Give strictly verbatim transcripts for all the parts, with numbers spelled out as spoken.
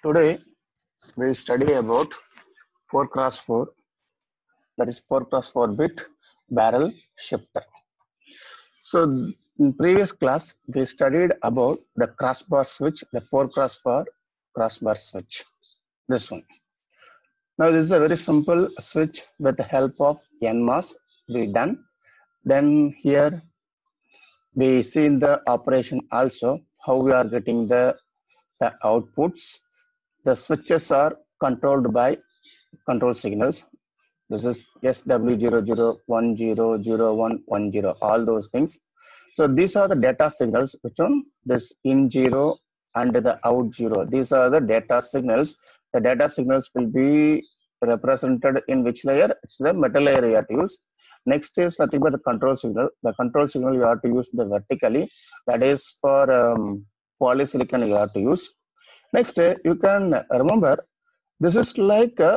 Today we study about four cross four, that is four cross four bit barrel shifter. So in previous class we studied about the crossbar switch, the four cross four crossbar switch. This one. Now this is a very simple switch with the help of N M O S we done. Then here we see in the operation also how we are getting the, the outputs. The switches are controlled by control signals. This is S W zero zero one zero zero one one zero, all those things. So these are the data signals, which one? This in zero and the out zero. These are the data signals. The data signals will be represented in which layer? It's the metal layer you have to use. Next is nothing but the control signal. The control signal you have to use the vertically. That is for um, polysilicon you have to use. Next, you can remember this is like uh,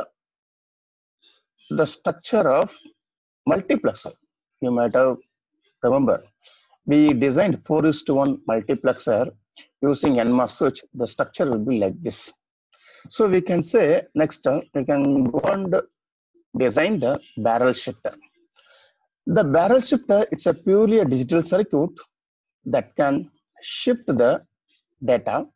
the structure of multiplexer. You might have remember we designed four is to one multiplexer using N M O S switch. The structure will be like this. So we can say next time we can go and design the barrel shifter. The barrel shifter, it's a purely a digital circuit that can shift the data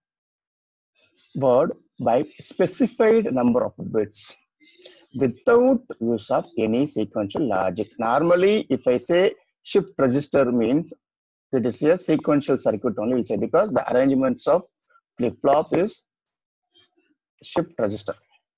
word by specified number of bits without use of any sequential logic. Normally, if I say shift register means it is a sequential circuit only, we'll say, because the arrangements of flip-flop is shift register.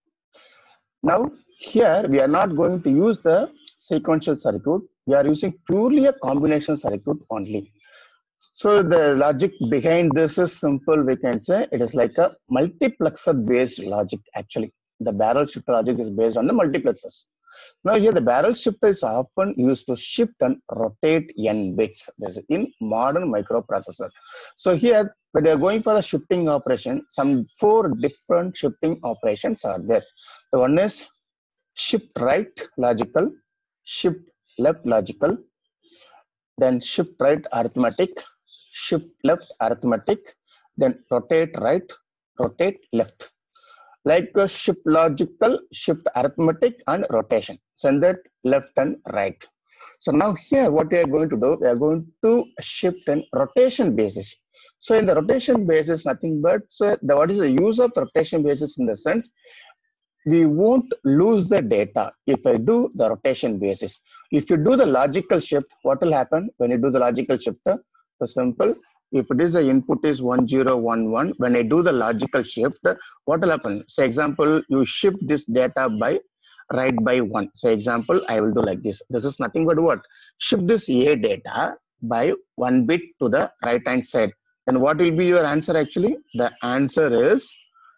Now, here we are not going to use the sequential circuit. We are using purely a combination circuit only. So the logic behind this is simple. We can say it is like a multiplexer based logic. Actually, the barrel shifter logic is based on the multiplexers. Now here the barrel shifter is often used to shift and rotate n bits. This is in modern microprocessor. So here when they are going for the shifting operation, some four different shifting operations are there. The one is shift right logical, shift left logical, then shift right arithmetic, shift left arithmetic, then rotate right, rotate left. Like a shift logical, shift arithmetic, and rotation. Send that left and right. So now here what we are going to do, we are going to shift in rotation basis. So in the rotation basis, nothing but so the, what is the use of the rotation basis in the sense, we won't lose the data if I do the rotation basis. If you do the logical shift, what will happen when you do the logical shift? So simple. If it is the input is one zero one one, when I do the logical shift, what will happen? So example, you shift this data by right by one. So example, I will do like this. This is nothing but what? Shift this A data by one bit to the right hand side. And what will be your answer actually? The answer is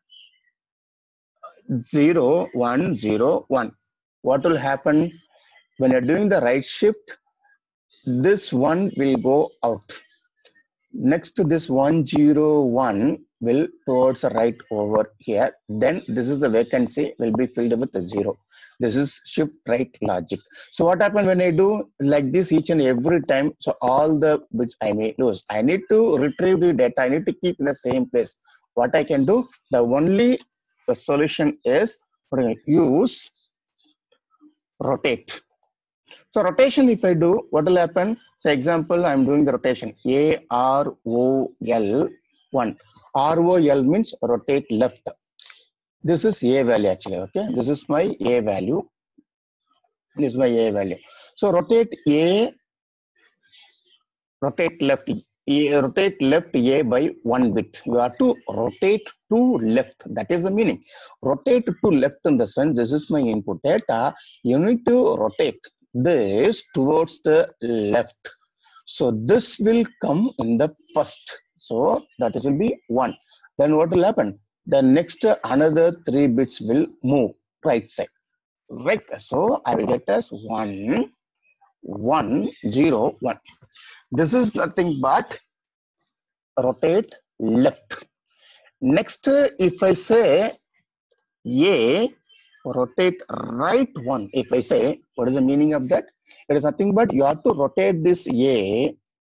zero one zero one. What will happen when you're doing the right shift? This one will go out. Next to this one zero one will towards the right over here. Then this is the vacancy will be filled with a zero. This is shift right logic. So what happens when I do like this each and every time? So all the bits I may lose. I need to retrieve the data. I need to keep in the same place. What I can do? The only the solution is use rotate. So rotation, if I do, what will happen? So example, I'm doing the rotation A R O L one. R O L means rotate left. This is A value actually. Okay, this is my A value. This is my A value. So rotate A, rotate left. A, rotate left A by one bit. You have to rotate to left. That is the meaning. Rotate to left in the sense this is my input data. You need to rotate this towards the left. So this will come in the first. So that is will be one. Then what will happen? The next another three bits will move right side. Right. So I will get as one, one, zero, one. This is nothing but rotate left. Next, if I say A, rotate right one. If I say, what is the meaning of that? It is nothing but you have to rotate this A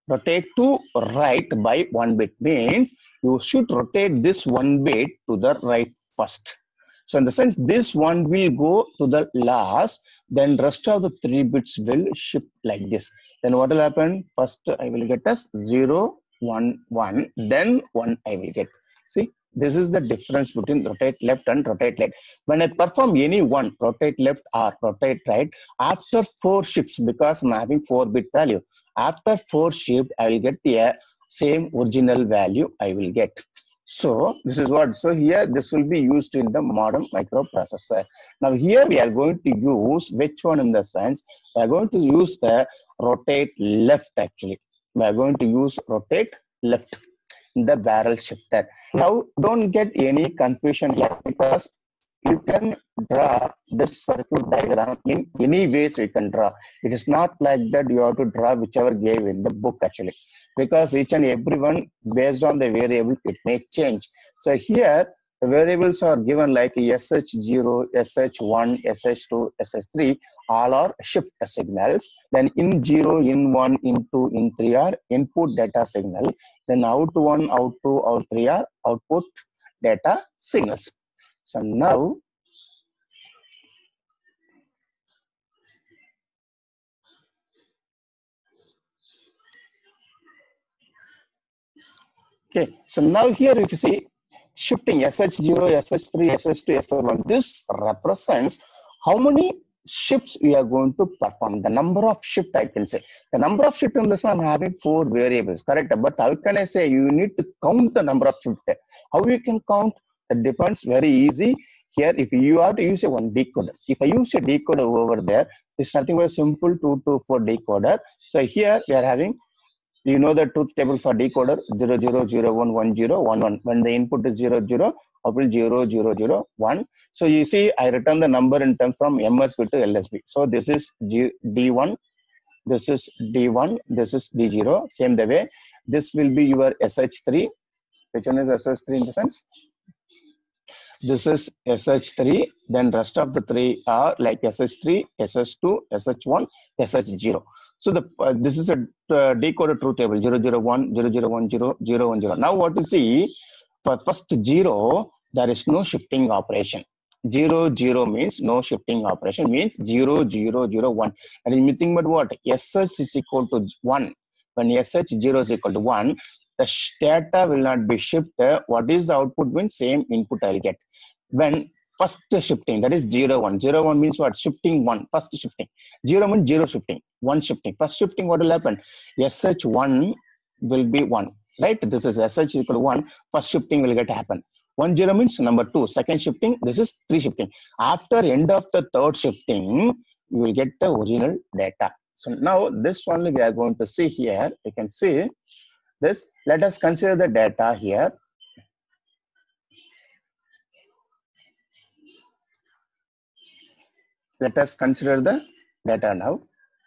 rotate to right by one bit means you should rotate this one bit to the right first. So in the sense this one will go to the last, then rest of the three bits will shift like this. Then what will happen? First I will get as zero, one, one, then one I will get. See, this is the difference between rotate left and rotate right. When I perform any one, rotate left or rotate right, after four shifts, because I'm having four bit value, after four shift, I will get the same original value I will get. So this is what, so here this will be used in the modern microprocessor. Now here we are going to use which one in the sense, we are going to use the rotate left actually. We are going to use rotate left in the barrel shifter. Now don't get any confusion here because you can draw this circuit diagram in any ways you can draw. It is not like that you have to draw whichever gave in the book actually, because each and every one based on the variable it may change. So here the variables are given like S H zero, S H one, S H two, S H three, all are shift signals. Then in zero, in one, in two, in three are input data signal. Then out one, out two, out three are output data signals. So now okay, so now here you can see shifting S H zero, S H three, S H two, S H one. This represents how many shifts we are going to perform. The number of shift I can say. The number of shift in this I'm having four variables, correct? But how can I say you need to count the number of shift? How you can count? It depends. Very easy. Here, if you have to use a one decoder, if I use a decoder over there, it's nothing but a simple two to four decoder. So here we are having, you know, the truth table for decoder zero zero zero one one zero one one. When the input is zero zero, output zero zero zero one. So you see, I return the number in terms from M S B to L S B. So this is G, D one, this is D one, this is D zero. Same the way, this will be your S H three. Which one is S H three in the sense? This is S H three, then rest of the three are like S H three, S H two, S H one, S H zero. So the uh, this is a uh, decoder truth table zero zero one, zero zero one zero, zero one zero. Now what you see, for first zero, there is no shifting operation. Zero zero means no shifting operation, means zero zero zero one. And you think about what? S H is equal to one. When S H zero is equal to one, the data will not be shifted. What is the output means? Same input I'll get. When first shifting, that is zero one. Zero one means what? Shifting one. First shifting. Zero means zero shifting. One shifting. First shifting, what will happen? S H one will be one. Right? This is S H equal to one. First shifting will get happen. One zero means number two. Second shifting, this is three shifting. After end of the third shifting, you will get the original data. So now this only we are going to see here. You can see this. Let us consider the data here. Let us consider the data now.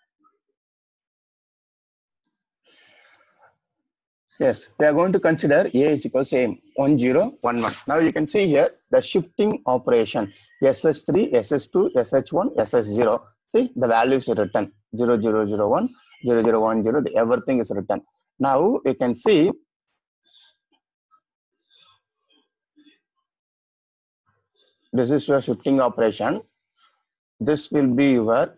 Yes, we are going to consider A is equal to same one zero one one. Now you can see here the shifting operation S H three, S H two, S H one, S H zero. See the values are written zero zero zero one, zero zero one zero. Everything is written. Now you can see this is your shifting operation. This will be your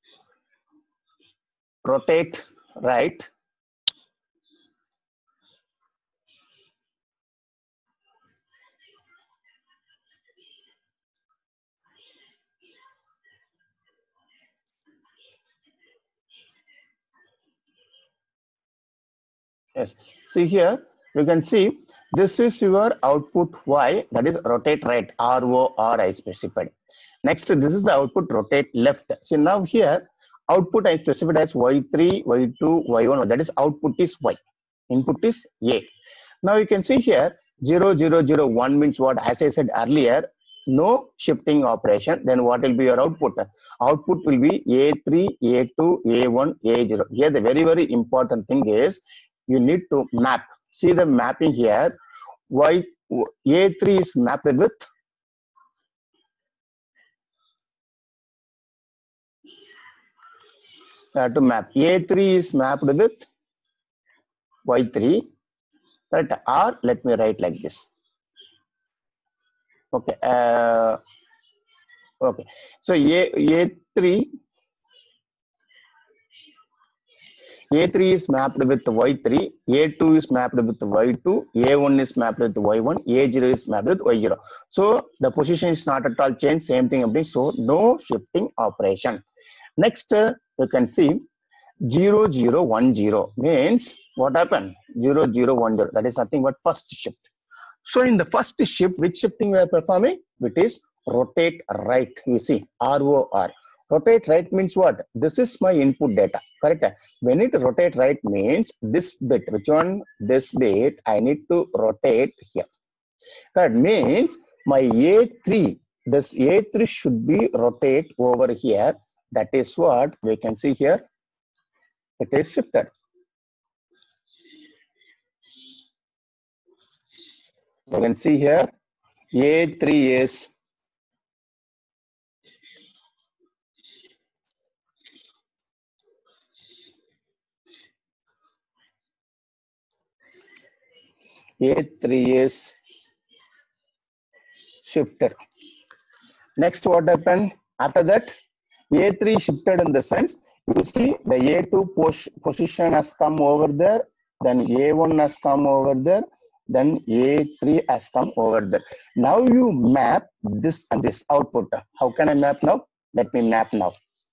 rotate right. Yes, see here you can see this is your output Y, that is rotate right, R O R I specified. Next, this is the output rotate left. So now here output I specified as Y three, Y two, Y one, that is output is Y, input is A. Now you can see here zero zero zero one means what? As I said earlier, no shifting operation. Then what will be your output? Output will be A three, A two, A one, A zero. Here the very very important thing is you need to map. See the mapping here. Y A three is mapped with uh, to map. A three is mapped with y three, right? Or let me write like this. Okay. Uh, okay. So a a3 a three is mapped with y three, a two is mapped with y two, a one is mapped with y one, a zero is mapped with y zero. So the position is not at all changed, same thing. So no shifting operation. Next, uh, you can see zero zero one zero means what happened? zero zero one zero. That is nothing but first shift. So in the first shift, which shifting we are performing? It is rotate right. You see, R O R. Rotate right means what? This is my input data, correct? When it rotate right means this bit, which one? This bit, I need to rotate here. That means my A three, this A three should be rotate over here. That is what we can see here. It is shifted. You can see here, A three is A three is shifted. Next, what happened? After that, A three shifted in the sense, you see the A two pos position has come over there, then A one has come over there, then A three has come over there. Now you map this and this output. How can I map now? Let me map now.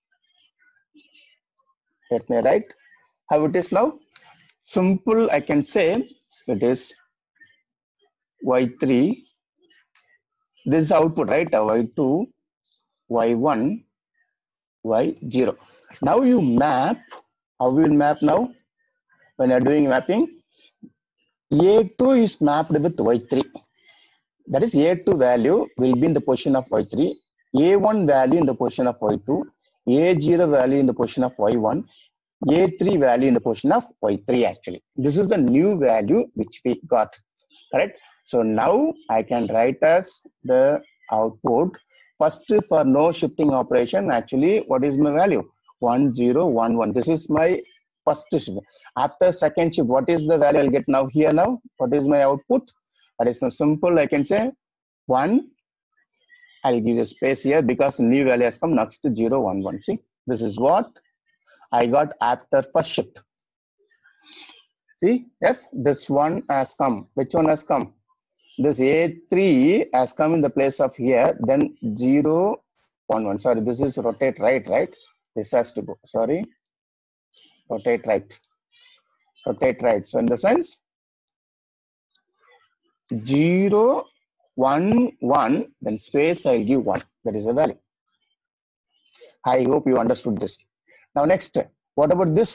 Let me write how it is now. Simple, I can say it is Y three. This is output, right? Y two, Y one, Y zero. Now you map. How will map now? When you are doing mapping, A two is mapped with Y three. That is A two value will be in the position of Y three. A one value in the position of Y two. A zero value in the position of Y one. A three value in the position of Y three actually. This is the new value which we got. Correct? So now I can write as the output. First, for no shifting operation, actually, what is my value? one zero one one. This is my first shift. After second shift, what is the value I'll get now here now? What is my output? That is so simple. I can say one. I'll give a space here because new value has come next to zero one one. See, this is what I got after first shift. See, yes, this one has come. Which one has come? This A three has come in the place of here, then zero one one. Sorry, this is rotate right, right? This has to go. Sorry, rotate right. Rotate right. So in the sense, zero one one, then space I'll give one. That is a value. I hope you understood this. Now next, what about this?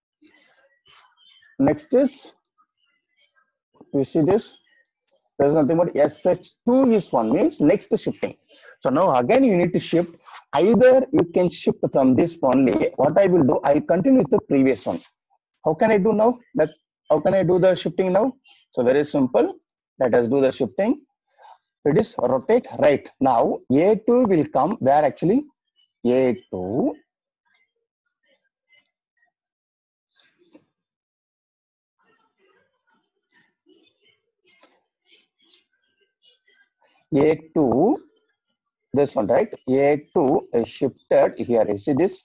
Next is, you see this? There is nothing but S H two is one, means next shifting. So now again you need to shift. Either you can shift from this only. What I will do, I continue with the previous one. How can I do now? That how can I do the shifting now? So very simple. Let us do the shifting. It is rotate right. Now A two will come where actually? A two. A two, this one, right? A two is shifted here. You see this?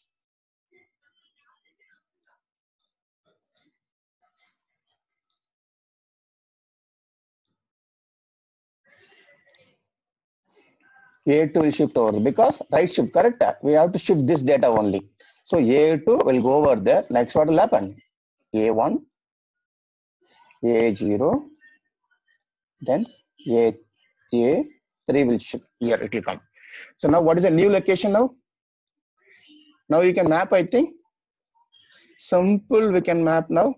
A two will shift over because right shift, correct? We have to shift this data only. So A two will go over there. Next, what will happen? A one, A zero, then A, A three will shift here. It will come. So now, what is the new location now? Now you can map, I think. Simple, we can map now.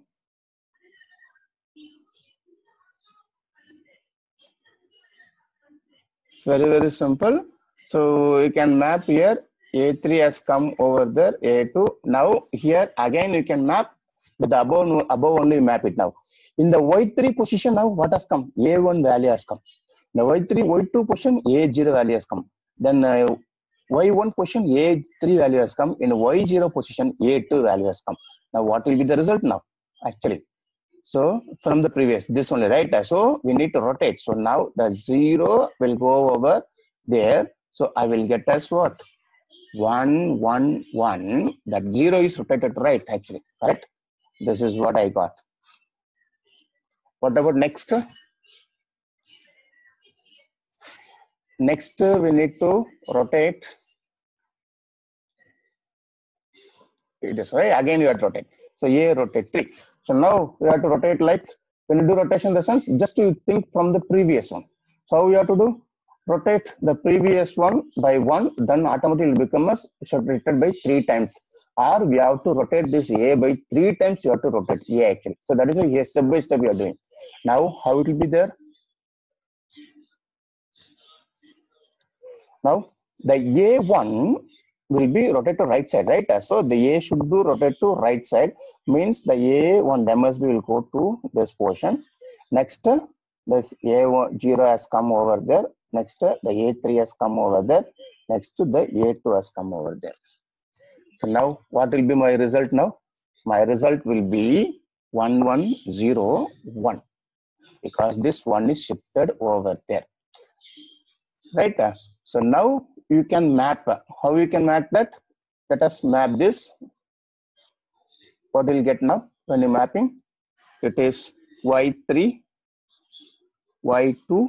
It's very, very simple. So you can map here. A three has come over there. A two. Now here again you can map with the above, above only map it now. In the Y three position now, what has come? A one value has come. The Y three, Y two position, A zero value has come. Then uh, Y one position, A three value has come. In Y zero position, A two value has come. Now what will be the result now? Actually, So from the previous, this only, right? So we need to rotate. So now the zero will go over there. So I will get as what? one, one, one. That zero is rotated right, actually, correct? This is what I got. What about next? Next, we need to rotate. It is right. Again, you have to rotate. So A rotate three. So now we have to rotate like when you do rotation in the sense, just to think from the previous one. So how we have to do? Rotate the previous one by one, then automatically will become as rotated by three times. Or we have to rotate this A by three times. You have to rotate A actually. So that is a step by step we are doing. Now how it will be there? Now the A one will be rotated to right side, right? So the A should do rotate to right side, means the A one M S B will go to this portion. Next, this A one zero has come over there. Next, the A three has come over there. Next, the A two has come over there. So now what will be my result now? My result will be one one zero one because this one is shifted over there, right? So now you can map. How you can map that? Let us map this. What will you get now when you mapping? It is Y three, Y two,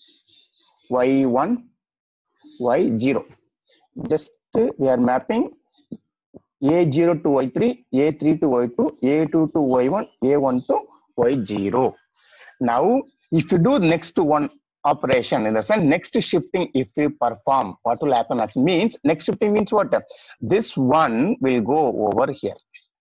Y one, Y zero. Just we are mapping A zero to Y three, A three to Y two, A two to Y one, A one to Y zero. Now, if you do next one operation, in the sense next shifting, if you perform, what will happen? That means next shifting means what? This one will go over here.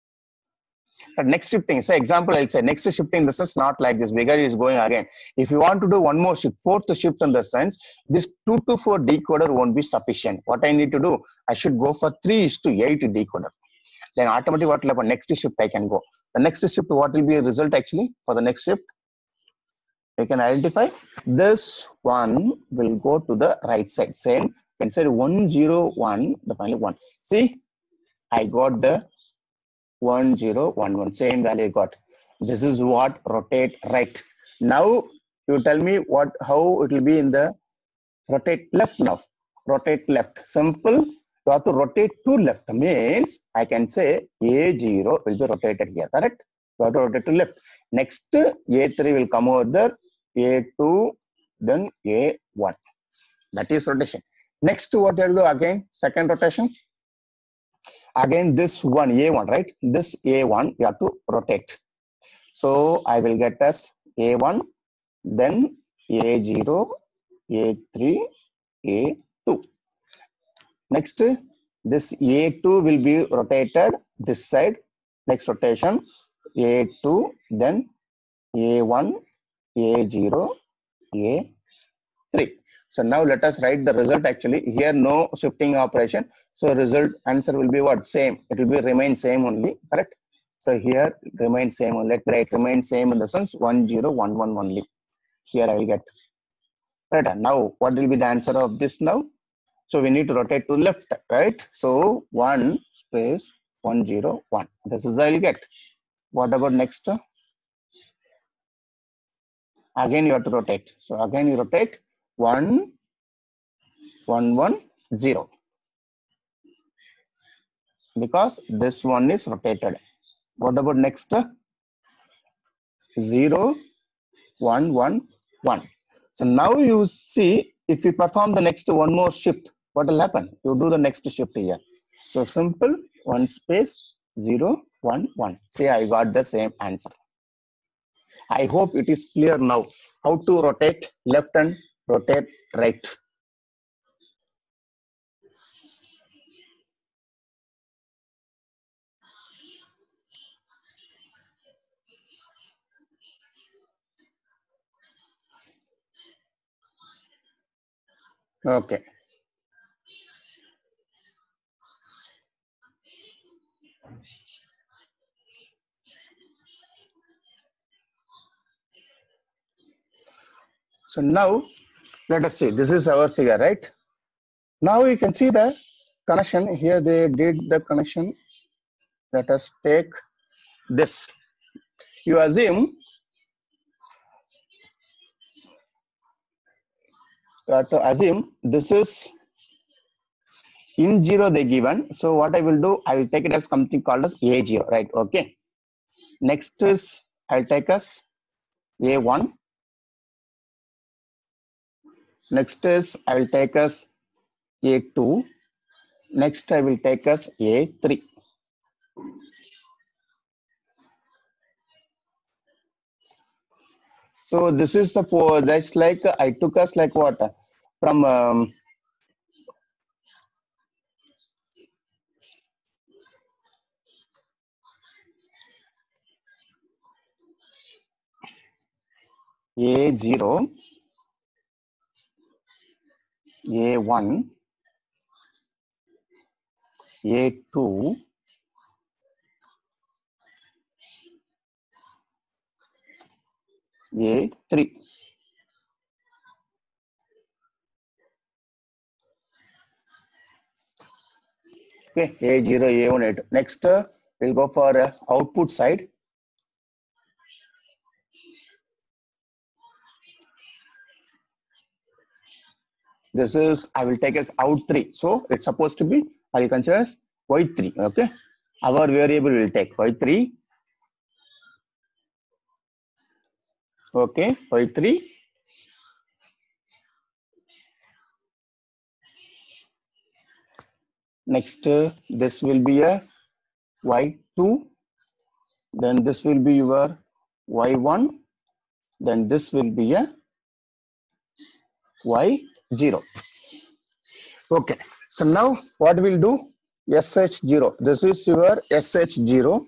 But next shifting, so example, I'll say next shifting in the sense not like this, bigger is going again. If you want to do one more shift, fourth shift in the sense, this two to four decoder won't be sufficient. What I need to do, I should go for three is to eight decoder. Then automatically what will happen? Next shift I can go. The next shift, what will be a result actually for the next shift? You can identify this one will go to the right side. Same, can say one zero one, the final one. See, I got the one zero one one, same value I got. This is what rotate right. Now you tell me what how it will be in the rotate left now. Rotate left. Simple. You have to rotate to left. Means I can say A zero will be rotated here. Correct? You have to rotate to left. Next A three will come over there. A two, then A one. That is rotation. Next, what you will do again? Second rotation. Again, this one, A one, right? This A one, you have to rotate. So I will get as A one, then A zero, A three, A two. Next, this A two will be rotated this side. Next rotation, A two, then A one, A zero, A three. So now let us write the result actually. Here no shifting operation. So result answer will be what? Same. It will be remain same only. Correct? So here remain same only. Let write remain same in the sense one zero one one only. Here I will get. Right. Now what will be the answer of this now? So we need to rotate to left, right? So one space one zero one. This is I will get. What about next? Again you have to rotate. So again you rotate one one one zero. Because this one is rotated. What about next? zero one one one. So now you see if you perform the next one more shift, what will happen? You do the next shift here. So simple one space zero one one. See, I got the same answer. I hope it is clear now how to rotate left and rotate right. Okay. So now let us see. This is our figure, right? Now you can see the connection. Here they did the connection. Let us take this. You assume uh, to assume this is in zero they given. So what I will do, I will take it as something called as A zero, right? Okay. Next is I'll take as A one. Next is I will take as A two. Next I will take as A three. So this is the four. That's like I took us like what from um, A zero, A one, A two, A three. Okay, A zero, A one, A two. Next, uh, we'll go for uh, output side. This is, I will take as out three. So it's supposed to be, I will consider as Y three. Okay. Our variable will take Y three. Okay, Y three. Next, uh, this will be a Y two. Then this will be your Y one. Then this will be a Y zero. Okay. So now what we'll do? S H zero. This is your S H zero.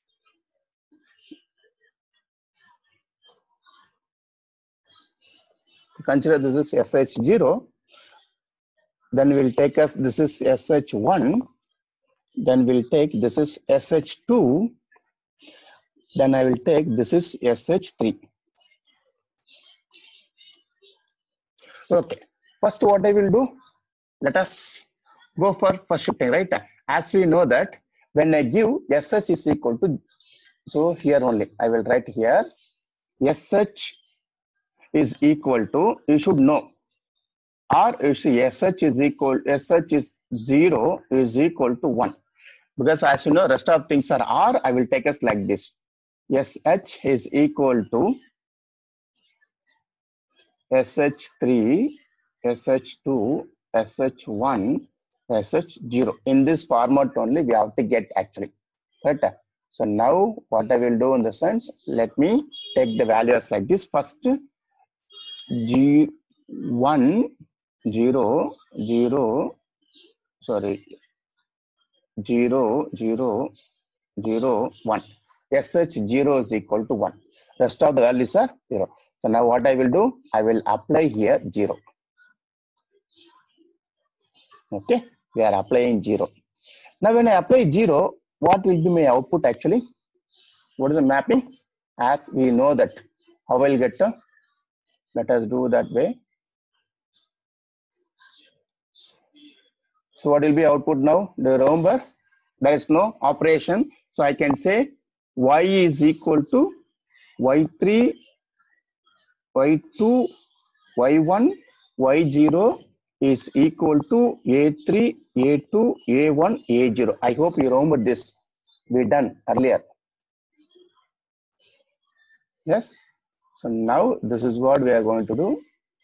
Consider this is S H zero. Then we'll take as this is S H one. Then we'll take this is S H two. Then I will take this is S H three. Okay. First, what I will do? Let us go for first shifting, right? As we know that when I give S H is equal to, so here only I will write here S H is equal to, you should know, or you see S H is equal, S H is zero is equal to one. Because as you know, rest of things are R, I will take us like this. S H is equal to S H three, S H two, S H one, S H zero. In this format only we have to get actually. Right? So now what I will do in the sense, let me take the values like this. First, G one, zero, zero, sorry, zero, zero, zero, one. S H zero is equal to one. Rest of the values are zero. So now what I will do, I will apply here zero. Okay, we are applying zero. Now when I apply zero, what will be my output actually? What is the mapping? As we know that, how I will get to, let us do that way. So what will be output now? Do you remember? There is no operation. So I can say Y is equal to Y three, Y two, Y one, Y zero is equal to A three, A two, A one, A zero. I hope you remember this. We done earlier. Yes. So now this is what we are going to do.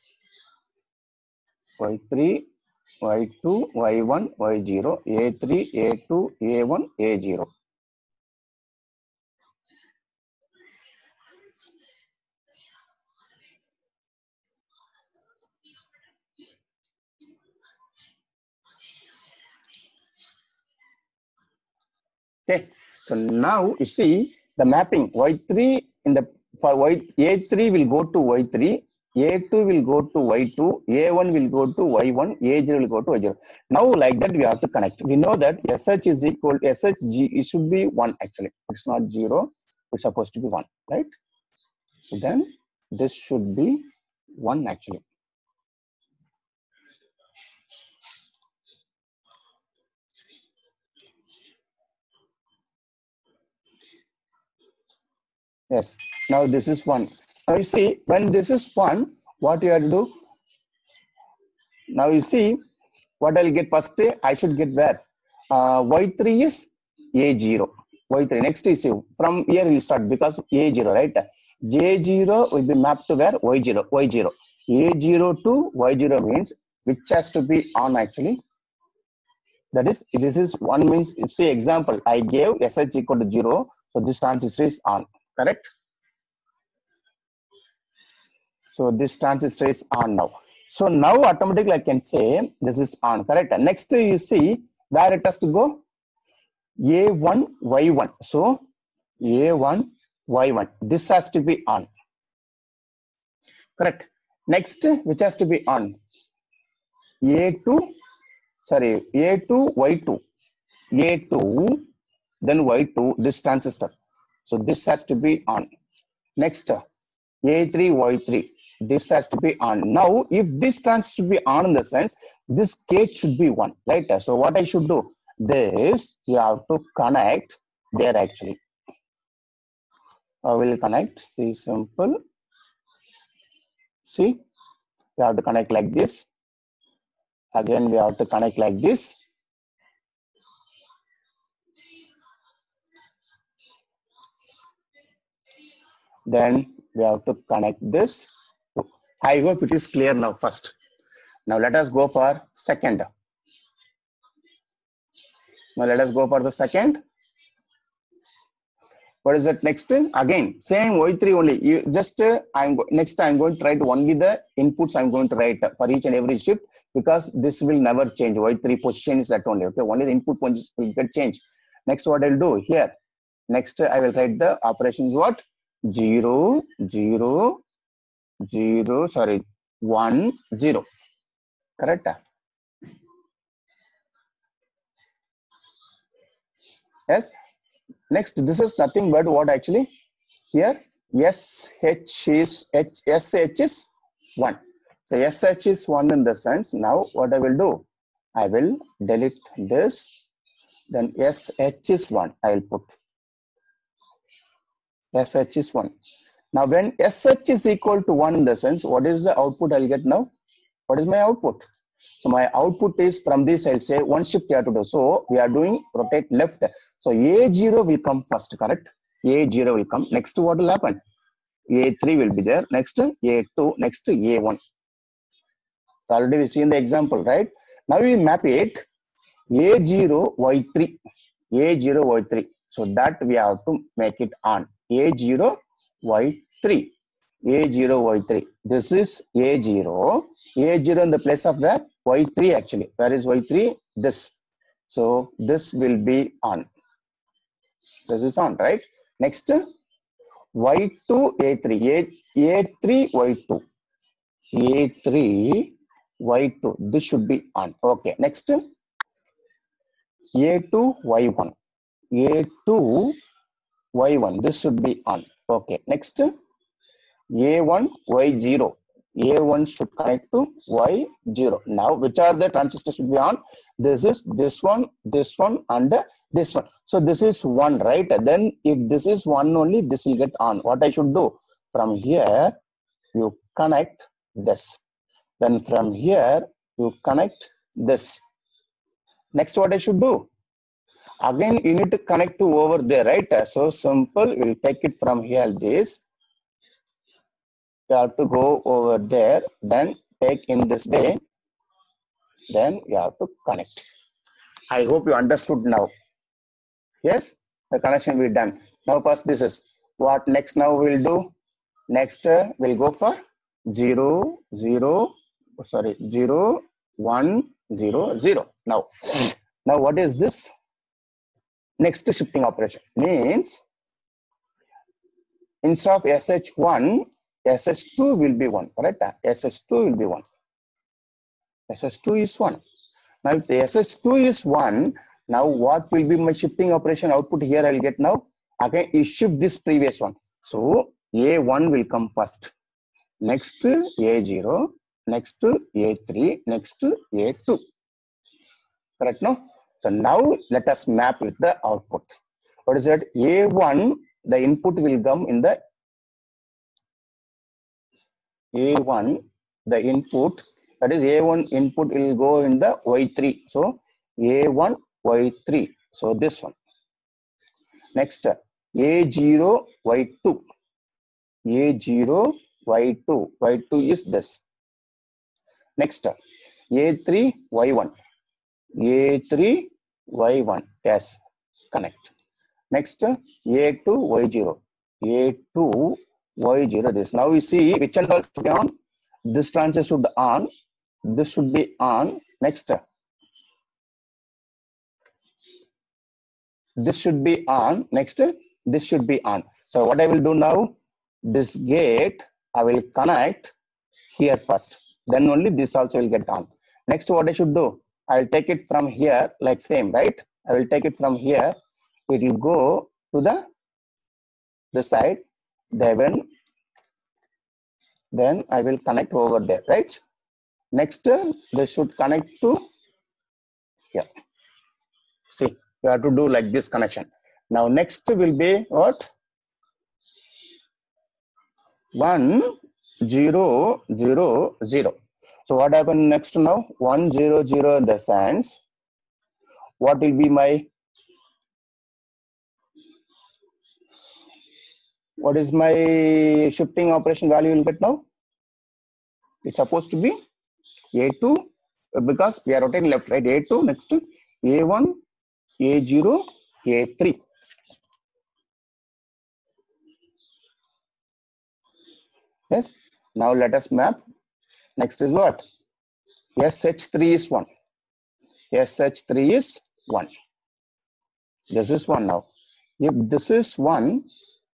Y three, Y two, Y one, Y zero, A three, A two, A one, A zero. Okay, so now you see the mapping Y three in the for Y A three will go to Y three, A two will go to Y two, A one will go to Y one, A zero will go to Y zero. Now like that we have to connect. We know that S H is equal to S H G, it should be one actually. It's not zero, it's supposed to be one, right? So then this should be one actually. Yes, now this is one. Now you see when this is one, what you have to do? Now you see what I'll get first. I should get where uh, y three is a zero. y three next is from here we'll start because a zero, right? J zero will be mapped to where y zero. y zero a zero to y zero means which has to be on actually. That is, this is one means, say example, I gave sh equal to zero, so this transistor is on, correct? So this transistor is on now. So now automatically I can say this is on, correct? Next you see where it has to go, a one y one. So a one y one, this has to be on, correct? Next which has to be on, a two, sorry, a two y two, a two then y two, this transistor, so this has to be on. Next a three y three, this has to be on. Now if this transistor should be on, in the sense this gate should be one, right? So what I should do, this you have to connect there actually. I will connect, see, simple, see, we have to connect like this, again we have to connect like this, then we have to connect this. I hope it is clear now first. Now let us go for second. Now let us go for the second. What is that next? Again same y three only. You just uh, I'm next I'm going to write only the inputs. I'm going to write for each and every shift because this will never change. y three position is that only. Okay, only the input position will get changed. Next what I'll do here. Next I will write the operations what, zero zero zero, sorry, one zero, correct? Yes. Next this is nothing but what actually here, sh is h, sh is one. So sh is one in the sense. Now what I will do, I will delete this, then sh is one, I will put sh is one. Now when sh is equal to one, in the sense what is the output I'll get now? What is my output? So my output is from this, I'll say one shift you have to do. So we are doing rotate left. So a zero will come first, correct? a zero will come. Next what will happen? a three will be there. Next a two, next a one. Already we see in the example, right? Now we map it a zero y three, a zero y three. So that we have to make it on a zero y three, a zero y three. This is a zero, a zero in the place of where? y three actually. Where is y three? This. So this will be on. This is on, right? Next y two a three, a, a three y two, a three y two, this should be on. Okay, next a two y one, a two y one, this should be on. Okay, next a one y zero, a one should connect to y zero. Now which are the transistors should be on? This is this one, this one and this one. So this is one, right? Then if this is one only, this will get on. What I should do, from here you connect this, then from here you connect this. Next what I should do, again you need to connect to over there, right? So simple, we'll take it from here, this you have to go over there, then take in this way, then you have to connect. I hope you understood now. Yes, the connection will be done. Now first this is what next. Now we'll do next uh, we'll go for zero zero, sorry, zero one zero zero. Now now what is this? Next shifting operation means instead of S H one, S H two will be one, correct? S H two will be one. S H two is one. Now if the S H two is one, now what will be my shifting operation output here? I'll get now. Again, you shift this previous one. So A one will come first. Next A zero, next A three, next A two. Correct, no? So now let us map with the output. What is that? A one, the input will come in the A one, the input That is A one input will go in the Y three. So A one, Y three. So this one. Next, A zero, Y two. A zero, Y two. Y two is this. Next, A three, Y one. A three, Y one. Yes, connect. Next, A two, Y zero. A two, Y zero. This. Now you see which and all should be on. This transistor should be on. This should be on. Next, this should be on. Next, this should be on. So what I will do now, this gate I will connect here first. Then only this also will get on. Next, what I should do, I will take it from here like same, right? I will take it from here. It will go to the the side. Then, then I will connect over there, right? Next, this should connect to here. See, you have to do like this connection. Now next will be what? One, zero, zero, zero. So what happened next now? One, zero, zero in the sense. What will be my, what is my shifting operation value will get now? It's supposed to be A two, because we are rotating left, right? A two, next to A one, A zero, A three. Yes. Now let us map. Next is what? S H three is one. S H three is one. This is one now. If this is one,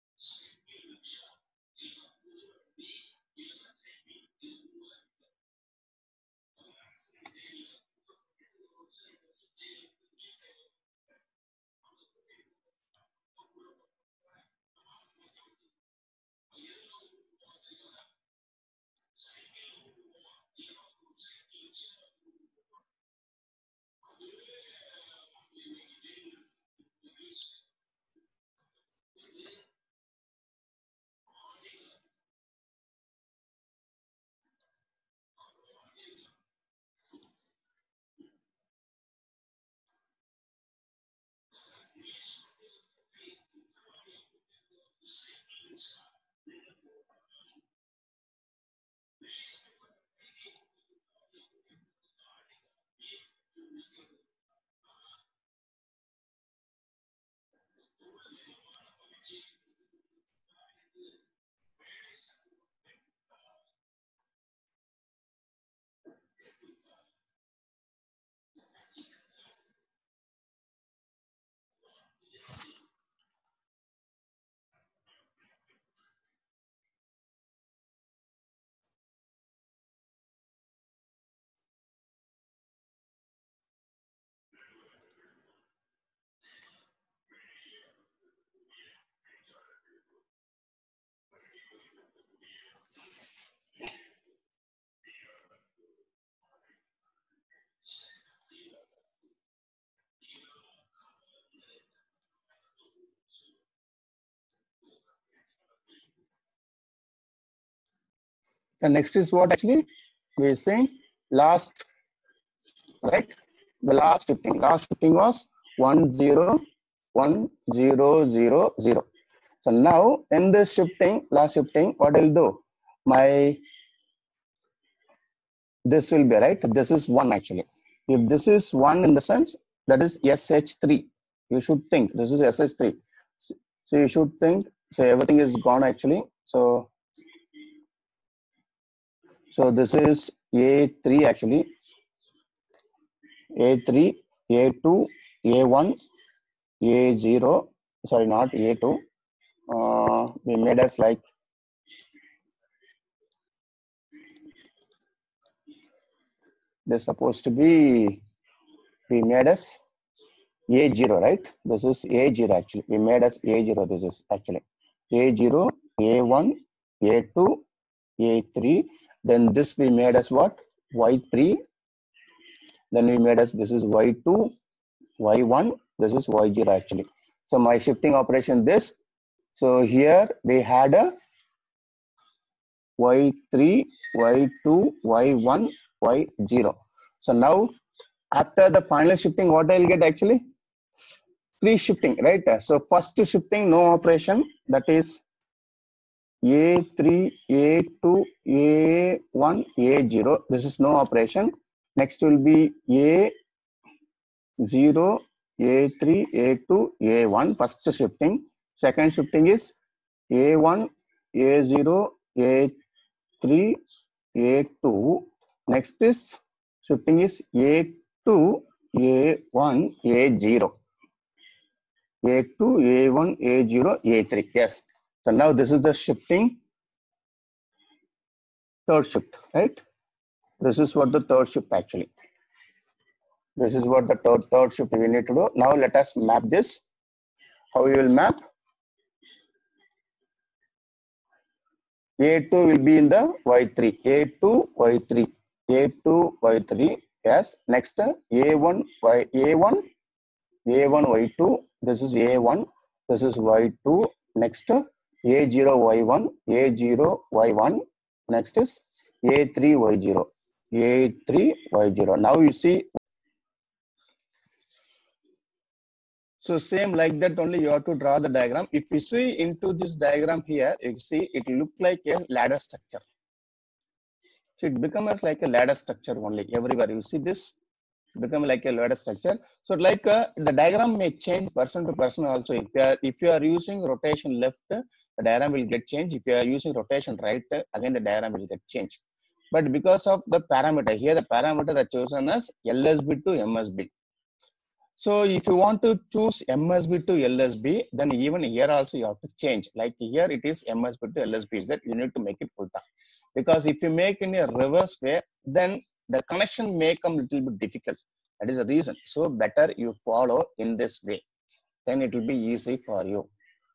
the next is what actually we are saying last, right? The last shifting, last shifting was one, zero, one, zero, zero, zero. So now in this shifting, last shifting, what I'll do? My, this will be right. This is one actually. If this is one in the sense, that is S H three. You should think this is S H three. So you should think, so everything is gone actually. So, so this is A three actually. A three, A two, A one, A zero, sorry, not A two. Uh, we made us like this supposed to be, we made us A zero, right? This is A zero actually. We made us A zero. This is actually A zero, A one, A two, A three. Then this we made us what? Y three. Then we made us, this is Y two, Y one. This is Y zero actually. So my shifting operation this. So here we had a Y three, Y two, Y one, Y zero. So now after the final shifting, what I'll get actually? Three shifting, right? So first shifting, no operation, that is A three, A two, A one, A zero. This is no operation. Next will be A zero, A three, A two, A one. First shifting. Second shifting is A one, A zero, A three, A two. Next is shifting is A two, A one, A zero. A two, A one, A zero, A three. Yes. So now this is the shifting third shift, right? This is what the third shift actually. This is what the third, third shift we need to do. Now let us map this. How we will map? A two will be in the Y three. A two, Y three. A two, Y three. Yes. Next A one, Y A one, A one, Y two. This is A one. This is Y two. Next A zero, Y one. A zero, Y one. Next is A three, Y zero. A three, Y zero. Now you see. So same like that only you have to draw the diagram. If you see into this diagram here, you see it look like a ladder structure. So it becomes like a ladder structure only everywhere. You see this become like a ladder structure. So like uh, the diagram may change person to person also. If you are if you are using rotation left, the diagram will get changed. If you are using rotation right, again the diagram will get changed. But because of the parameter here, the parameter are chosen as L S B to M S B. So if you want to choose M S B to L S B, then even here also you have to change. Like here it is M S B to L S B, is that you need to make it ulta. Because if you make in a reverse way, then the connection may come a little bit difficult. That is the reason. So better you follow in this way. Then it will be easy for you.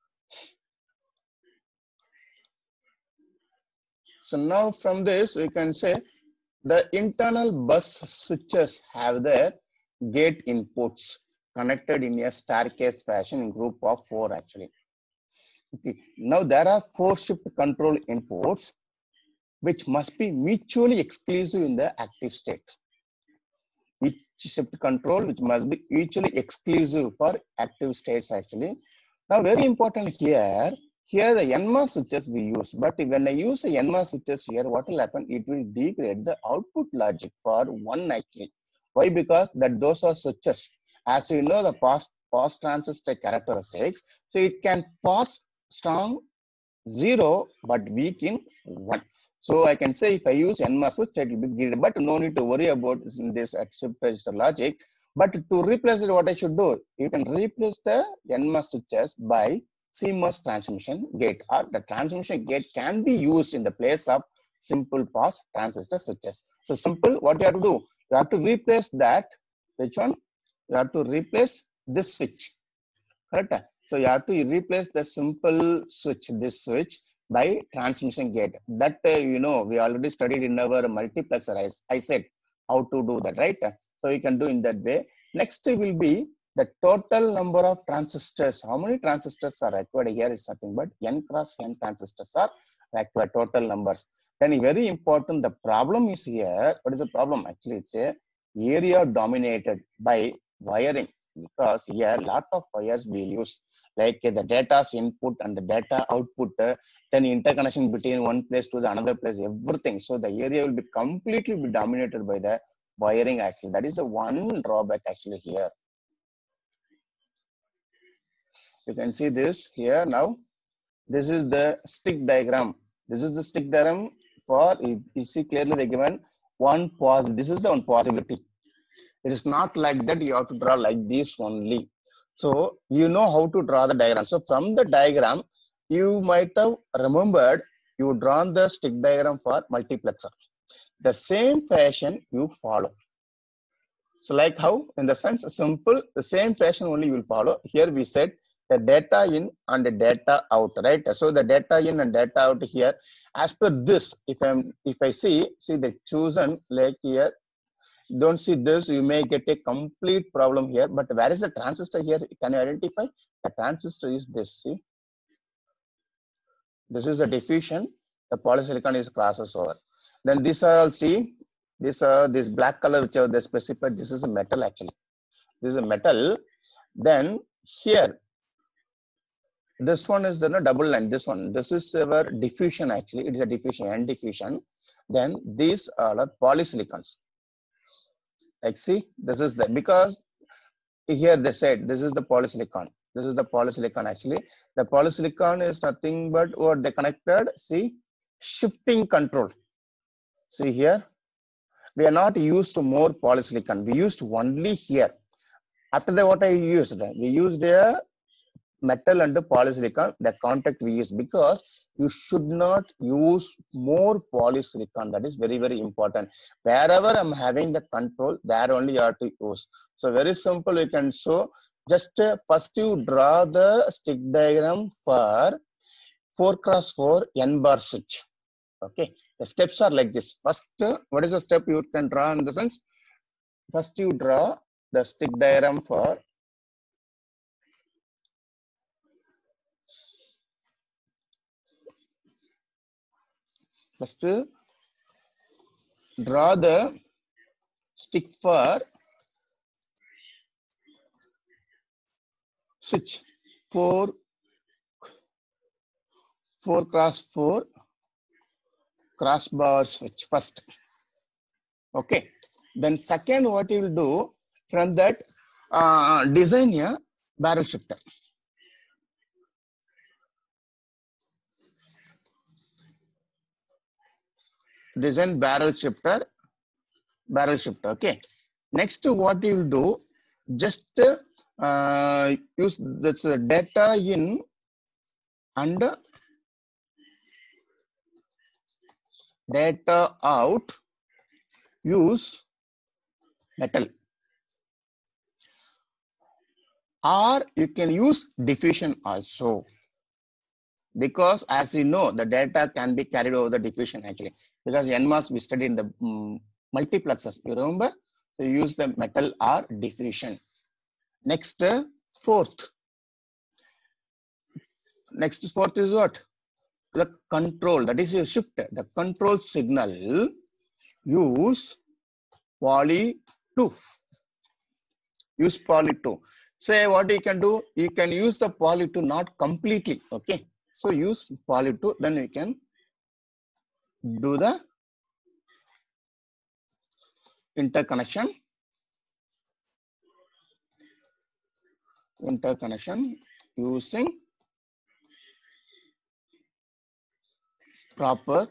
So now from this, we can say the internal bus switches have their gate inputs connected in a staircase fashion in group of four actually. Okay. Now there are four shift control inputs which must be mutually exclusive in the active state. Each shift control which must be mutually exclusive for active states actually. Now very important here, here the N M O S switches we use, but when I use the N M O S switches here, what will happen? It will degrade the output logic for one actually. Why? Because that those are switches. As you know, the pass, pass transistor characteristics, so it can pass strong zero but weak in one. So I can say if I use N M O S switch, it will be graded, but no need to worry about this at shift register logic. But to replace it, what I should do? You can replace the N M O S switches by C M O S transmission gate, or the transmission gate can be used in the place of simple pass transistor switches. So simple, what you have to do? You have to replace that. Which one? You have to replace this switch. Correct? So you have to replace the simple switch, this switch, by transmission gate. That uh, you know, we already studied in our multiplexer. I, I said how to do that, right? So you can do in that way. Next will be the total number of transistors. How many transistors are required here is nothing but N cross N transistors are required, total numbers. Then very important, the problem is here. What is the problem? Actually, it's a area dominated by wiring, because here lot of wires we use, like uh, the data's input and the data output, uh, then interconnection between one place to the another place, everything. So the area will be completely be dominated by the wiring actually. That is the one drawback actually here. You can see this here now. This is the stick diagram. This is the stick diagram for, you see clearly they given one pos. This is the one possibility. It is not like that. You have to draw like this only. So you know how to draw the diagram. So from the diagram, you might have remembered you drawn the stick diagram for multiplexer. The same fashion you follow. So like how, in the sense simple, the same fashion only you will follow. Here we said the data in and the data out, right? So the data in and data out here, as per this, if I'm if I see, see the chosen like here, don't see this, you may get a complete problem here. But where is the transistor here? Can you identify? The transistor is this, see? This is the diffusion, the polysilicon is crosses over. Then these are all, see, This uh, this black color which are the specified, this is a metal actually. This is a metal. Then here, this one is the no, double line. This one, this is our diffusion actually. It is a diffusion and diffusion. Then these are the polysilicons. Like see, this is the, because here they said this is the polysilicon. This is the polysilicon actually. The polysilicon is nothing but what they connected. See, shifting control. See here, we are not used to more polysilicon. We used only here. After that, what I used? We used a metal and polysilicon, the contact we use, because you should not use more polysilicon. That is very, very important. Wherever I'm having the control, there only you have to use. So very simple, you can show. Just uh, first you draw the stick diagram for four cross four N bar switch. Okay, the steps are like this. First, uh, what is the step you can draw in the sense? First you draw the stick diagram for First, draw the stick for switch four, four cross four crossbar switch first. Okay. Then second, what you will do from that, uh, design a barrel shifter. Design barrel shifter, barrel shifter. Okay. Next, what you will do, just uh, use this data in and data out. Use metal, or you can use diffusion also, because as you know the data can be carried over the diffusion actually, because N M O S we studied in the um, multiplexers, you remember? So use the metal or diffusion. Next, uh, fourth. Next fourth is what? The control, that is a shift. The control signal, use poly two. Use poly two. Say what you can do, you can use the poly two not completely. Okay. So use poly two, then you can do the interconnection. Interconnection using proper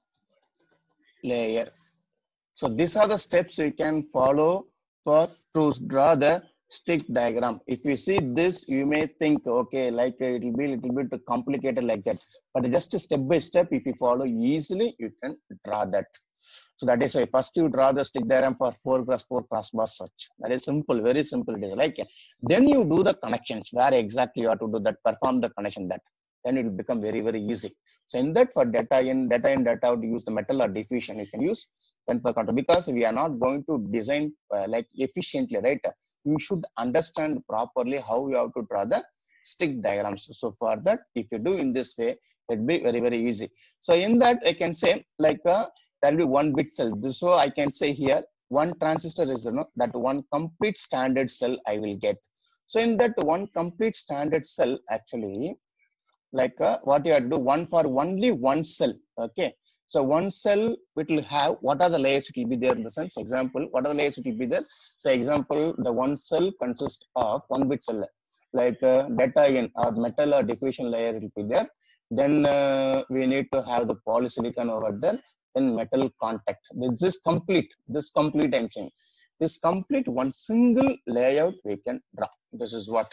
layer. So these are the steps you can follow for to draw the stick diagram. If you see this, you may think, okay, like it will be a little bit complicated like that. But just step by step, if you follow easily, you can draw that. So that is why first you draw the stick diagram for four cross four crossbar switch. That is simple, very simple. It is like then you do the connections where exactly you have to do that, perform the connection that. Then it will become very, very easy. So in that, for data in, data in, data out, use the metal or diffusion. You can use pen for control, because we are not going to design uh, like efficiently, right? You should understand properly how you have to draw the stick diagrams. So for that, if you do in this way, it'll be very, very easy. So in that, I can say like uh, there will be one bit cell. So I can say here, one transistor is you know, that one complete standard cell I will get. So in that one complete standard cell, actually, like uh, what you have to do, one for only one cell. Okay, so one cell it will have what are the layers it will be there in the sense. Example, what are the layers it will be there? So example, the one cell consists of one bit cell, like uh, data in or metal or diffusion layer it will be there. Then uh, we need to have the polysilicon over there, then metal contact. This is complete, this complete I'm saying. This complete one single layout we can draw. This is what.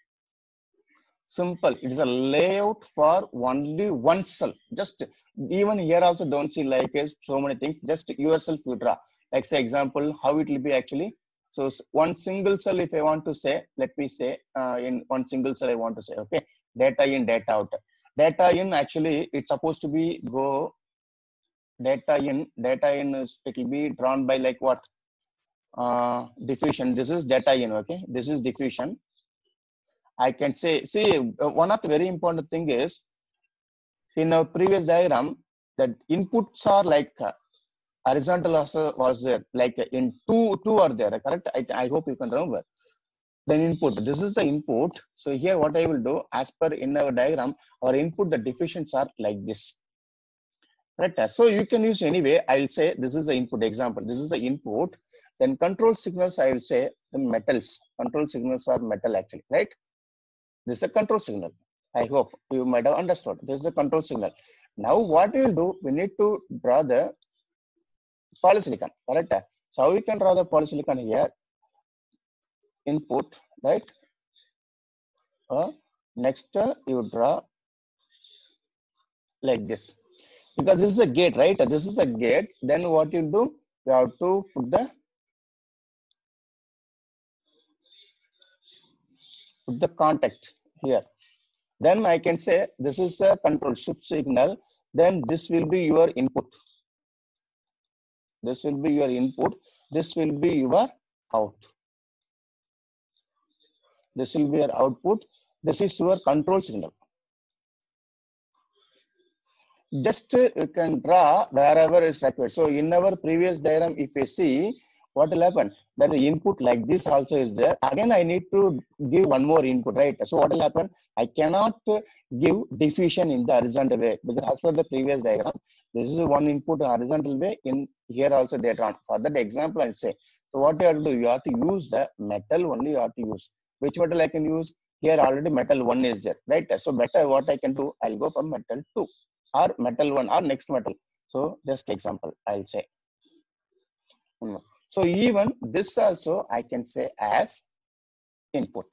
Simple. It is a layout for only one cell. Just even here also don't see like so many things. Just yourself you draw. Like say example, how it will be actually. So one single cell, if I want to say, let me say uh, in one single cell I want to say, okay, data in, data out. Data in actually it's supposed to be go data in, data in is it will be drawn by like what? Uh, diffusion. This is data in, okay. This is diffusion. I can say, see, uh, one of the very important thing is, in our previous diagram, that inputs are like, uh, horizontal also was there, like in two, two are there, correct? I, I hope you can remember. Then input, this is the input. So here what I will do, as per in our diagram, our input, the diffusions are like this. Right? So you can use anyway. I will say this is the input example. This is the input. Then control signals, I will say the metals. Control signals are metal actually, right? This is a control signal. I hope you might have understood. This is a control signal. Now what we will do, we need to draw the polysilicon, correct? So how we can draw the polysilicon here? Input, right? Uh, next uh, you draw like this. Because this is a gate, right? This is a gate. Then what you do? You have to put the put the contact here. Then I can say this is a control shift signal. Then this will be your input. This will be your input. This will be your out. This will be your output. This is your control signal. Just uh, you can draw wherever is required. So in our previous diagram, if you see what will happen, there is input like this also is there. Again, I need to give one more input, right? So what will happen? I cannot uh, give diffusion in the horizontal way because as per the previous diagram, this is one input horizontal way. In here also they are drawn. For that example, I'll say. So what you have to do? You have to use the metal only. You have to use which metal I can use? Here already metal one is there, right? So better what I can do? I'll go for metal two. Or metal one or next metal. So just example, I'll say. So even this also I can say as input.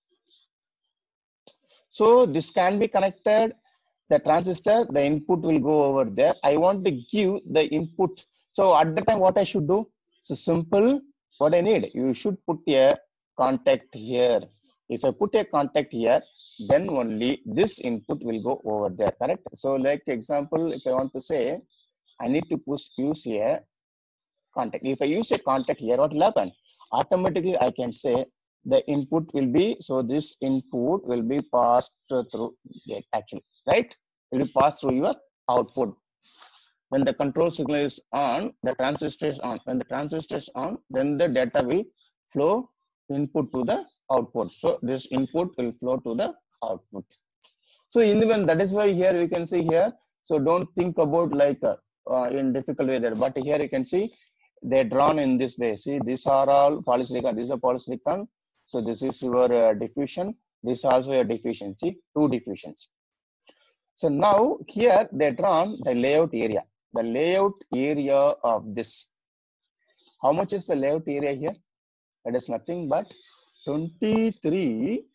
So this can be connected, the transistor, the input will go over there. I want to give the input. So at the time what I should do? So simple, what I need, you should put a contact here. If I put a contact here, then only this input will go over there, correct? So like example, if I want to say, I need to push use a contact. If I use a contact here, what will happen? Automatically, I can say the input will be, so this input will be passed through gate actually, right? It will pass through your output. When the control signal is on, the transistor is on. When the transistor is on, then the data will flow input to the output. So this input will flow to the output. So in the end, that is why here we can see here. So don't think about like uh, uh, in difficult way there, but here you can see they're drawn in this way. See, these are all polysilicon. This is a polysilicon. So this is your uh, diffusion. This is also a diffusion. See, two diffusions. So now here they drawn the layout area. The layout area of this. How much is the layout area here? It is nothing but twenty-three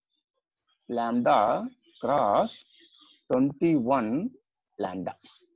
lambda cross twenty-one lambda.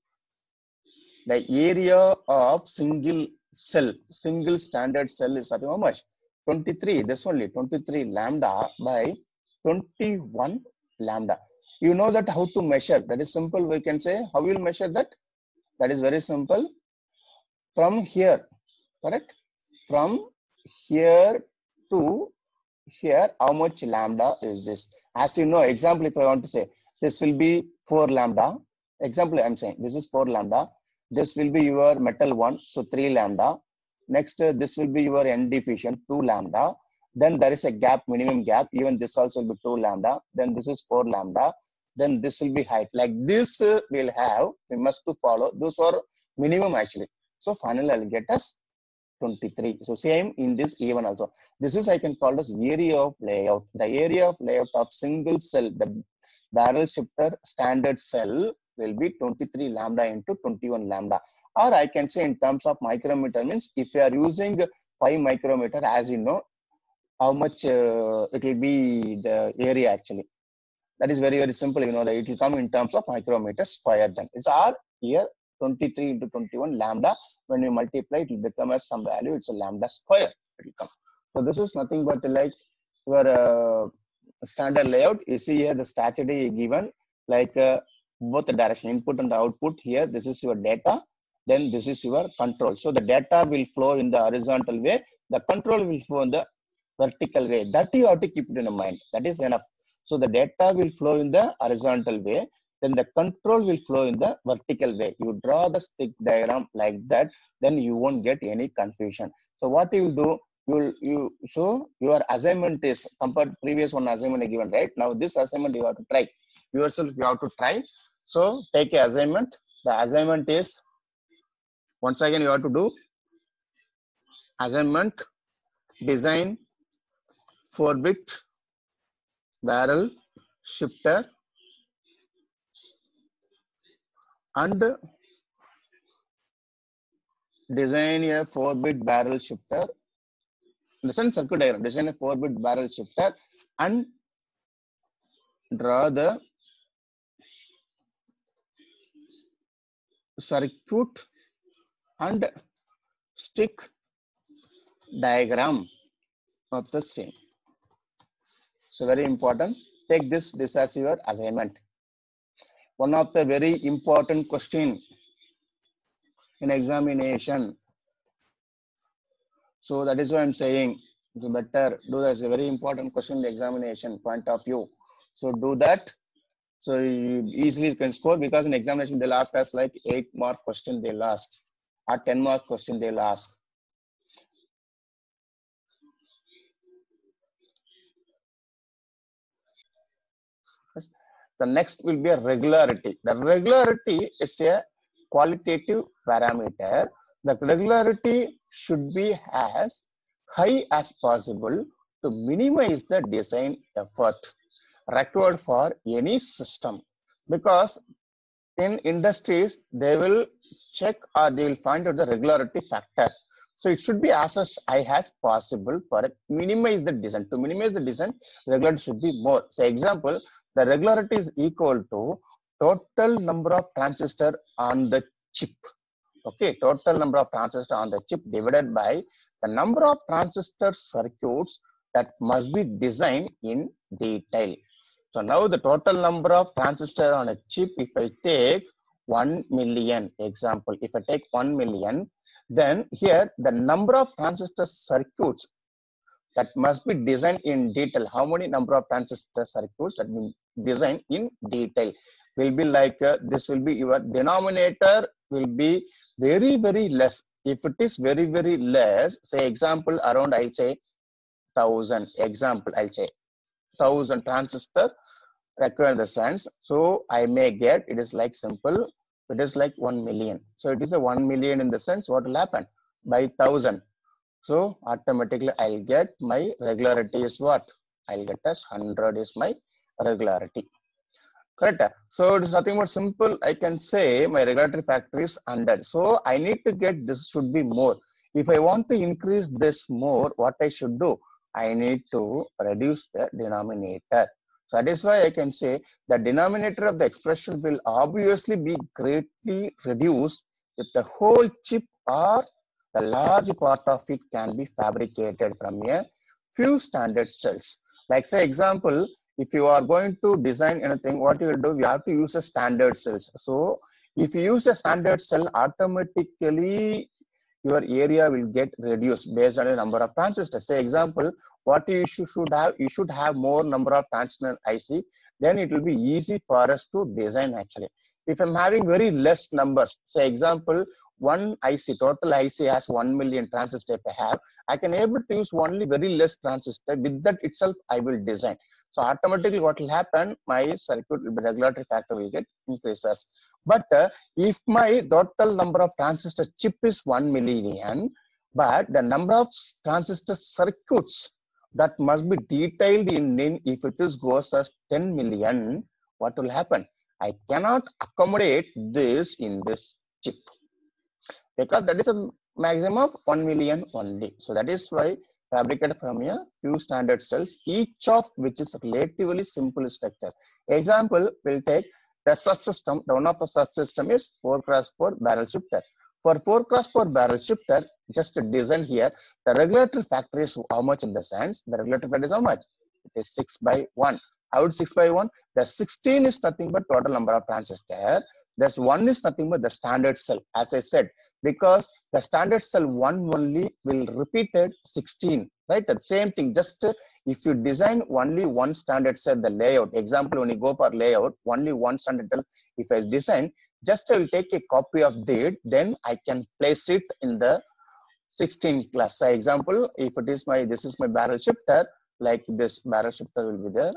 The area of single cell, single standard cell is how much? twenty-three. This only twenty-three lambda by twenty-one lambda. You know that how to measure. That is simple. We can say how we will measure that. That is very simple. From here, correct? From here to here, how much lambda is this? As you know, example, if I want to say, this will be four lambda. Example, I'm saying, this is four lambda. This will be your metal one, so three lambda. Next, uh, this will be your N diffusion, two lambda. Then there is a gap, minimum gap. Even this also will be two lambda. Then this is four lambda. Then this will be height. Like this uh, we'll have, we must to follow. Those are minimum actually. So finally I'll get us twenty-three. So same in this even also. This is I can call as area of layout. The area of layout of single cell, the barrel shifter standard cell will be twenty-three lambda into twenty-one lambda. Or I can say in terms of micrometer means if you are using five micrometer, as you know, how much uh, it will be the area actually. That is very, very simple. You know that it will come in terms of micrometer square then. It's our here twenty-three into twenty-one lambda. When you multiply, it will become as some value. It's a lambda square. It will come. So this is nothing but like your uh, standard layout. You see here the strategy given like uh, both the direction input and the output. Here this is your data. Then this is your control. So the data will flow in the horizontal way. The control will flow in the vertical way. That you have to keep it in mind. That is enough. So the data will flow in the horizontal way. then the control will flow in the vertical way. You draw the stick diagram like that, then you won't get any confusion. So what you will do, you will, you so your assignment is compared to previous one assignment given, right? Now this assignment you have to try yourself. You have to try. So take a assignment. The assignment is, once again you have to do assignment, design four bit barrel shifter and design a four bit barrel shifter. Design circuit diagram, design a four bit barrel shifter and draw the circuit and stick diagram of the same. So very important. Take this, this as your assignment. One of the very important question in examination. So that is why I'm saying it's better do that. It's a very important question in the examination point of view. So do that. So you easily can score, because in examination they'll ask us like eight mark question they'll ask, or ten mark question they'll ask. The next will be a regularity. The regularity is a qualitative parameter. The regularity should be as high as possible to minimize the design effort required for any system, because in industries they will check or they will find out the regularity factor. So it should be as high as possible for it minimize the design. To minimize the design, regularity should be more. So example, the regularity is equal to total number of transistor on the chip. Okay, total number of transistor on the chip divided by the number of transistor circuits that must be designed in detail. So now the total number of transistor on a chip, if I take one million example, if I take one million, then here the number of transistor circuits that must be designed in detail, how many number of transistor circuits that will be designed in detail will be like, uh, this will be your denominator will be very, very less. If it is very, very less, say example around, I'll say thousand, example, I'll say thousand transistor require the sense. So I may get, it is like simple, it is like one million. So it is a one million in the sense, what will happen by thousand. So automatically I'll get my regularity is what? I'll get as one hundred is my regularity. Correct. So it is nothing more simple. I can say my regulatory factor is one hundred. So I need to get this should be more. If I want to increase this more, what I should do? I need to reduce the denominator. So that is why I can say the denominator of the expression will obviously be greatly reduced if the whole chip or the large part of it can be fabricated from a few standard cells. Like say example, if you are going to design anything, what you will do, you have to use a standard cells. So if you use a standard cell, automatically your area will get reduced based on the number of transistors. Say example, what you should have, you should have more number of transistor I C, then it will be easy for us to design actually. If I'm having very less numbers, say example, one I C, total I C has one million transistor if I have, I can able to use only very less transistor. With that itself, I will design. So automatically what will happen, my circuit will be regulatory factor will get increases. But uh, if my total number of transistor chip is one million, but the number of transistor circuits that must be detailed in, in if it is goes as ten million, what will happen? I cannot accommodate this in this chip, because that is a maximum of one million only. So that is why fabricated from a few standard cells, each of which is relatively simple structure. Example, we'll take the subsystem. The one of the subsystem is four cross four barrel shifter. For four cross four barrel shifter, just a design here, the regulatory factor is how much in the sense? The regulatory factor is how much? It is six by one. How would six by one? The sixteen is nothing but total number of transistor. This one is nothing but the standard cell, as I said, because the standard cell one only will repeated sixteen right? The same thing, just uh, if you design only one standard cell, the layout, example, when you go for layout, only one standard cell, if I design, just I will take a copy of that, then I can place it in the sixteen class. So example, if it is my, this is my barrel shifter, like this barrel shifter will be there.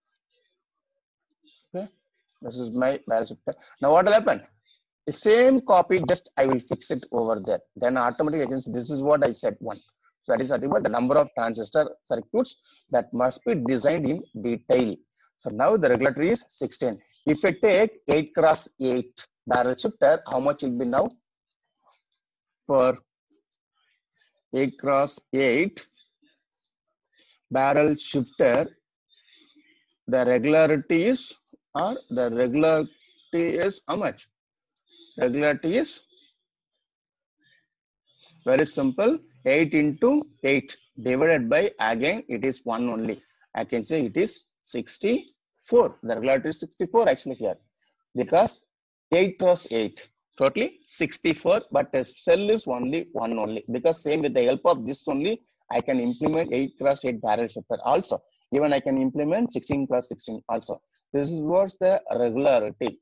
Okay, this is my barrel shifter. Now what will happen? The same copy, just I will fix it over there. Then automatically, against this is what I said one. So that is nothing but the number of transistor circuits that must be designed in detail. So now the regulatory is sixteen. If I take eight cross eight barrel shifter, how much will be now? For eight cross eight barrel shifter, the regularity is, or the regularity is how much? Regularity is very simple, eight into eight divided by, again it is one only. I can say it is sixty-four. The regularity is sixty-four actually here, because eight cross eight, totally sixty-four, but the cell is only one only, because same with the help of this only, I can implement eight cross eight barrel shifter also. Even I can implement sixteen cross sixteen also. This is what's the regularity.